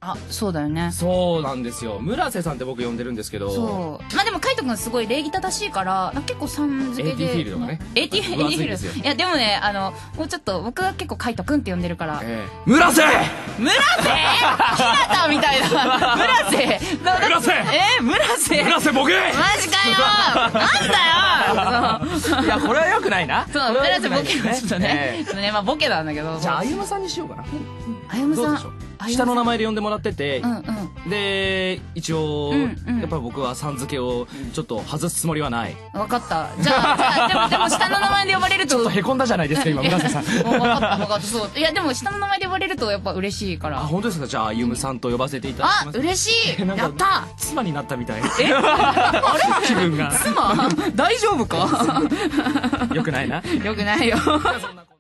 あ、そうだよね。 そうなんですよ。村瀬さんって僕呼んでるんですけど。 そう。まあでもカイト君すごい礼儀正しいから、結構さん付けで。 AT フィールドがね。 AT フィールド。いやでもね、もうちょっと僕が結構カイト君って呼んでるから。 村瀬村瀬ひなたみたいな。村瀬村瀬村瀬村瀬ボケマジかよなんだよいや、これは良くないな。 そう、村瀬ボケなんですよね。まあボケなんだけど。 じゃあ、あゆむさんにしようかな。 あゆむさん。 下の名前で呼んでもらってて、で、一応、やっぱり僕はさん付けをちょっと外すつもりはない。 分かった。じゃあ、でも下の名前で呼ばれると。 ちょっと凹んだじゃないですか、今、村瀬さん。 分かった、そう。いや、でも下の名前で呼ばれるとやっぱ嬉しいから。 あ、本当ですか。じゃあ、あゆむさんと呼ばせていただきます。 あ、嬉しいやった妻になったみたい。 あれ気分が。 妻大丈夫かよくないな。 よくないよ。